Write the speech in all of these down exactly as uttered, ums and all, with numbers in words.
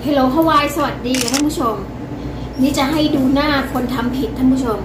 เฮลโลฮาวายสวัสดีท่านผู้ชมนี่จะให้ดูหน้าคนทำผิดท่านผู้ชม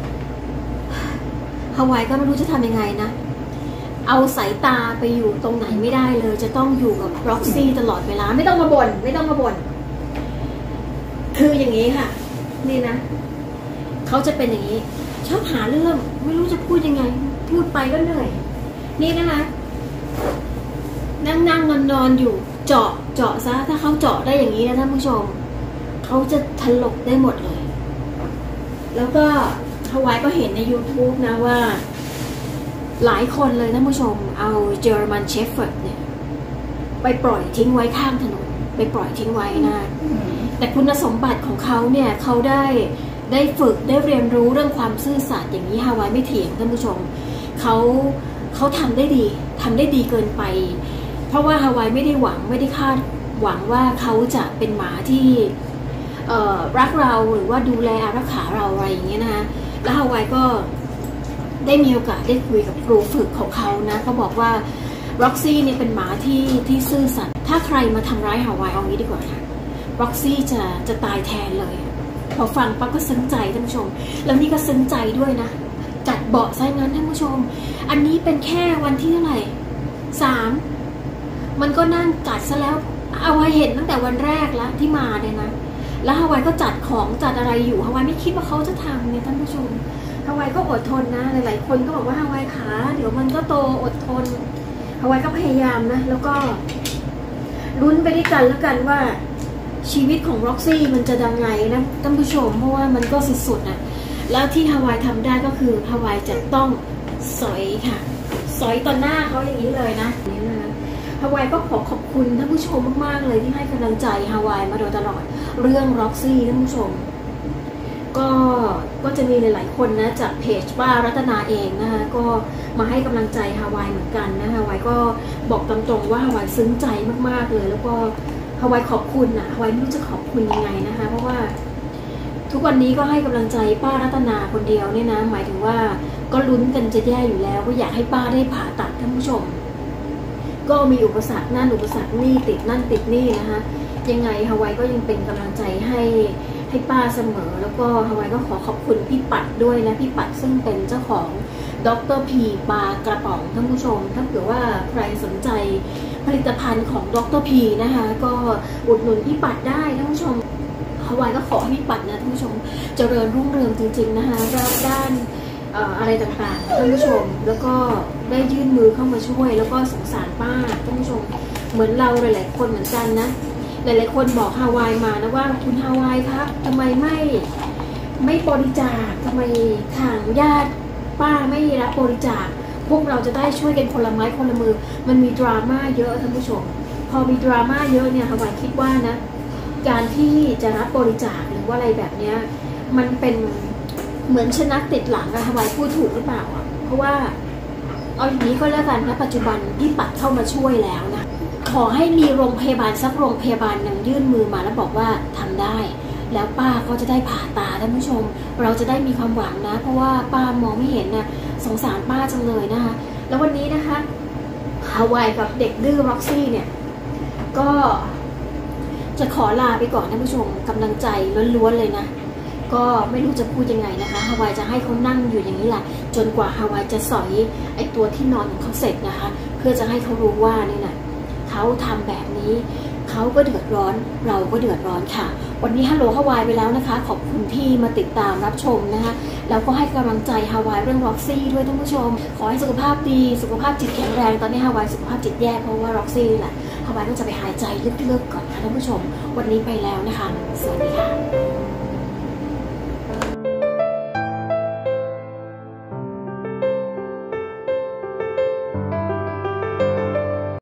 ฮาวายก็ไม่รู้จะทำยังไงนะเอาสายตาไปอยู่ตรงไหนไม่ได้เลยจะต้องอยู่กับร็อกซี่ตลอดเวลาไม่ต้องมาบ่นไม่ต้องมาบ่นคืออย่างนี้ค่ะนี่นะเขาจะเป็นอย่างนี้ชอบหาเรื่องไม่รู้จะพูดยังไงพูดไปก็เหนื่อยนี่นะคะนั่งนั่งนอนนอนอยู่เจาะเจาะซะถ้าเขาเจาะได้อย่างนี้นะท่านผู้ชมเขาจะถลกได้หมดเลยแล้วก็ฮาวายก็เห็นใน YouTube นะว่าหลายคนเลยท่านผู้ชมเอาเจอร์มันเชฟเฟิร์ดเนี่ยไปปล่อยทิ้งไว้ข้างถนนไปปล่อยทิ้งไว้นะแต่คุณสมบัติของเขาเนี่ยเขาได้ได้ฝึกได้เรียนรู้เรื่องความซื่อสัตย์อย่างนี้ฮาวายไม่เถียงท่านผู้ชมเขาเขาทำได้ดีทำได้ดีเกินไปเพราะว่าฮาวายไม่ได้หวังไม่ได้คาดหวังว่าเขาจะเป็นหมาที่รักเราหรือว่าดูแลอารักขาเราอะไรอย่างเงี้ยนะคะแล้วฮาวายก็ได้มีโอกาสได้คุยกับครูฝึกของเขานะเขาบอกว่าร็อกซี่เนี่ยเป็นหมาที่ที่ซื่อสัตย์ถ้าใครมาทำร้ายฮาวายเอางี้ดีกว่าค่ะร็อกซี่จะจะตายแทนเลยพอฟังปั๊บก็ซึ้งใจท่านผู้ชมแล้วนี่ก็ซึ้งใจด้วยนะจัดเบาะซะงั้นท่านผู้ชมอันนี้เป็นแค่วันที่เท่าไหร่สามมันก็นั่งจัดซะแล้วฮาวายเห็นตั้งแต่วันแรกแล้วที่มาเนี่ยนะแล้วฮาวายก็จัดของจัดอะไรอยู่ฮาวายไม่คิดว่าเขาจะทำเนี่ยท่านผู้ชมฮาวายก็อดทนนะหลายๆคนก็บอกว่าฮาวายขาเดี๋ยวมันก็โตอดทนฮาวายก็พยายามนะแล้วก็ลุ้นไปด้วยกันแล้วกันว่าชีวิตของร็อกซี่มันจะยังไงนะท่านผู้ชมเพราะว่ามันก็สุดๆนะแล้วที่ฮาวายทำได้ก็คือฮาวายจะต้องสอยค่ะสอยต่อหน้าเขาอย่างนี้เลยนะนี่นะฮาวายก็ขอขอบคุณท่านผู้ชมมากๆเลยที่ให้กำลังใจฮาวายมาโดยตลอดเรื่องร็อกซี่ท่านผู้ชมก็ก็จะมีหลายๆคนนะจากเพจป้ารัตนาเองนะคะก็มาให้กำลังใจฮาวายเหมือนกันนะฮาวายก็บอกตรงๆว่าฮาวายซึ้งใจมากๆเลยแล้วก็ฮาวายขอบคุณนะฮาวายไม่รู้จะขอบคุณยังไงนะคะเพราะว่าทุกวันนี้ก็ให้กำลังใจป้ารัตนาคนเดียวเนี่ยนะหมายถึงว่าก็ลุ้นกันจะแย่อยู่แล้วก็อยากให้ป้าได้ผ่าตัดท่านผู้ชมก็มีอุปสรรคนั่นอุปสรรคนี่ติดนั่นติดนี่นะคะยังไงฮาวายก็ยังเป็นกำลังใจให้ให้ป้าเสมอแล้วก็ฮาวายก็ขอขอบคุณพี่ปัดด้วยนะพี่ปัดซึ่งเป็นเจ้าของดรพีปลากระป๋องท่านผู้ชมถ้าเผื่อว่าใครสนใจผลิตภัณฑ์ของดรพีนะคะก็อุดหนุนพี่ปัดได้ท่านผู้ชมฮาวายก็ขอให้พี่ปัดนะท่านผู้ชมเจริญรุ่งเรืองจริงๆนะคะด้านอะไรต่างๆท่านผู้ชมแล้วก็ได้ยื่นมือเข้ามาช่วยแล้วก็สงสารป้าท่านผู้ชมเหมือนเราหลายๆคนเหมือนกันนะหลายๆคนบอกฮาวายมานะว่าคุณฮาวายครับทำไมไม่ไม่บริจาคทำไมทางญาติป้าไม่รับบริจาคพวกเราจะได้ช่วยกันคนละไม้คนละมือมันมีดราม่าเยอะท่านผู้ชมพอมีดราม่าเยอะเนี่ยฮาวายคิดว่านะการที่จะรับบริจาคหรือว่าอะไรแบบนี้มันเป็นเหมือนชนะติดหลังอะฮาวายพูดถูกหรือเปล่าอ่ะเพราะว่าเอาอย่างนี้ก็แล้วกันนะปัจจุบันพี่ปัดเข้ามาช่วยแล้วนะขอให้มีโรงพยาบาลสักโรงพยาบาลหนึ่งยื่นมือมาแล้วบอกว่าทำได้แล้วป้าก็จะได้ผ่าตาท่านผู้ชมเราจะได้มีความหวังนะเพราะว่าป้ามองไม่เห็นนะสงสารป้าจังเลยนะคะแล้ววันนี้นะคะฮาวายกับเด็กดื้อร็อกซี่เนี่ยก็จะขอลาไปก่อนท่านผู้ชมกำลังใจล้วนๆเลยนะก็ไม่รู้จะพูดยังไงนะคะฮาวายจะให้เขานั่งอยู่อย่างนี้แหละจนกว่าฮาวายจะสอยไอตัวที่นอนของเขาเสร็จนะคะเพื่อจะให้เขารู้ว่านี่แหละเขาทำแบบนี้เขาก็เดือดร้อนเราก็เดือดร้อนค่ะวันนี้ฮัลโหลฮาวายไปแล้วนะคะขอบคุณที่มาติดตามรับชมนะคะแล้วก็ให้กำลังใจฮาวายเรื่องร็อกซี่ด้วยท่านผู้ชมขอให้สุขภาพดีสุขภาพจิตแข็งแรงตอนนี้ฮาวายสุขภาพจิตแย่เพราะว่าร็อกซี่แหละฮาวายต้องจะไปหายใจลึกๆก่อนค่ะท่านผู้ชมวันนี้ไปแล้วนะคะสวัสดีค่ะ